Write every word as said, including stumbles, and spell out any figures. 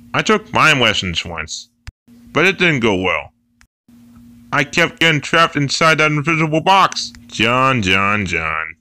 I took mime lessons once, but it didn't go well. I kept getting trapped inside that invisible box. John, John, John.